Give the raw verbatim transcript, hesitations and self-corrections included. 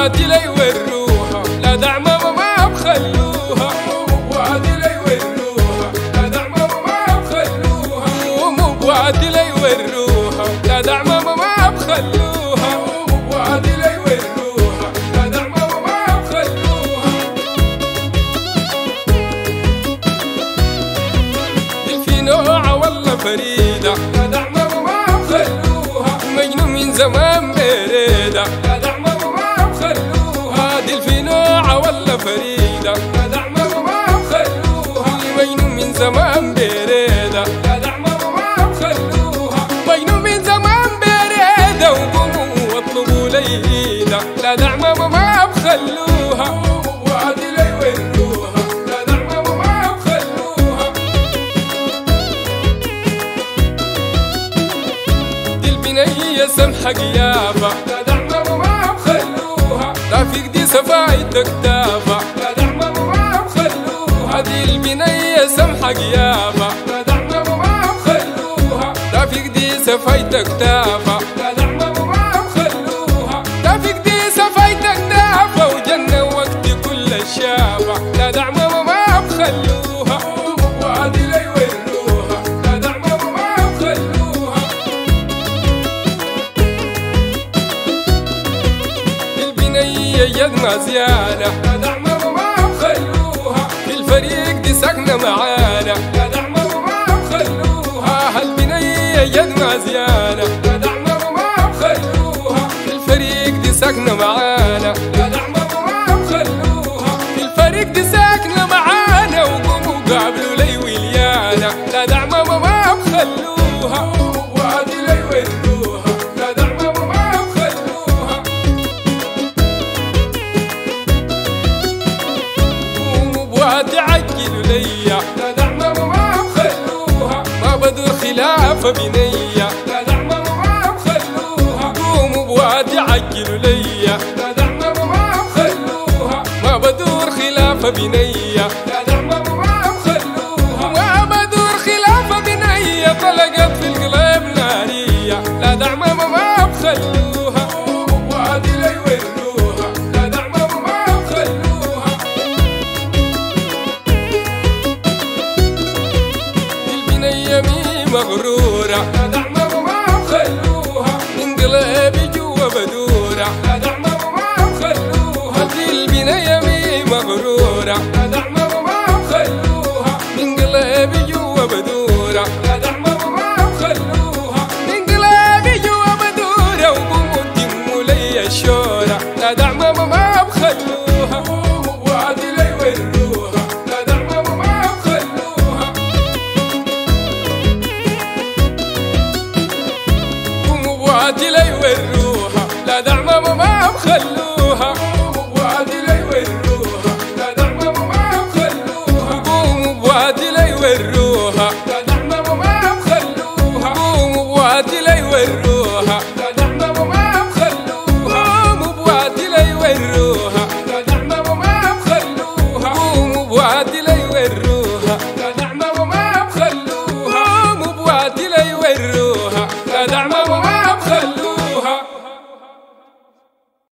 وادي لي وروها لا دعم ما بخلوها وادي لي وروها لا دعم ما بخلوها وادي لي وروها لا دعم ما بخلوها وادي لي وروها لا دعم ما بخلوها في نوعة والله فريدة لا دعم ما بخلوها مجنون من زمان بريدة لا دعم ما بخلوها دي في نوعة والله فريدة لا دعم ما بخلوها مجنون من زمان بريدة لا دعم ما بخلوها مجنون من زمان بريدة وقوموا واطلبوا لي ايدة لا دعم ما بخلوها وادي لي وروها لا دعم ما بخلوها دي البنية سمحة قيافة لا دعم ما بخلوها رافق دي سفايد كتافة لا دعم ما بخلوها دي البنية سمحة قيافة لا دعم ما بخلوها رافق دي سفايد كتافة لا دعم ما بخلوها رافق دي سفايد كتافة وجنة وقت كل الشافة لا دعم ما بخلوها وادي لي وروها لا دعم ما بخلوها البنية يد ما زيادة لا دعم ما بخلوها الفريق دي ساكنة معانا لا دعم ما بخلوها البنية يد ما زيادة لا دعم ما بخلوها الفريق دي ساكنة معانا لا دعم ما بخلوها الفريق دي ساكنة معانا وقوموا قابلوا لي ويليانا لا دعم ما بخلوها وادي لي وروها لا دعم ما بخلوها وادي عجلوا ليا لا دعم ما بخلوها ما بدور خلافة بنية لا دعم ما بخلوها قوموا بوادي عجلوا ليا لا دعم ما بخلوها ما بدور خلافة بنية لا دعم ما بخلوها ما بدور خلافة بنية طلقت في القلب نارية لا دعم ما بخلوها وادي لي وروها لا دعم ما بخلوها البنية مي مغرورة لا دعم ما بخلوها انقلابي جوا بدورة لا دعم ما بخلوها دي البنية مي مغرورة لا دعم ما بخلوها انقلابي جوا بدورة لا دعم ما بخلوها انقلابي جوا بدورة وقوموا تموا لي الشورة لا دعم ما بخلوها وادي لي وروها لا دعم ما بخلوها وادي لي وروها لا دعم ما بخلوها